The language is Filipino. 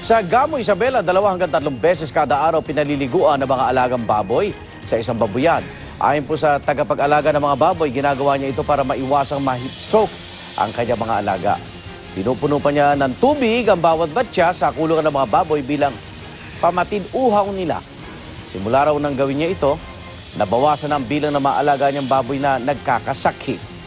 Sa Gamo, Isabela, 2 hanggang 3 beses kada araw pinaliliguan ng mga alagang baboy sa isang babuyan. Ayon po sa tagapag-alaga ng mga baboy, ginagawa niya ito para maiwasang ma-heat stroke ang kanyang mga alaga. Pinupuno pa niya ng tubig ang bawat batya sa kulungan ng mga baboy bilang pamatid-uhaw nila. Simula raw nang gawin niya ito, nabawasan ang bilang ng mga alaga niyang baboy na nagkakasakit.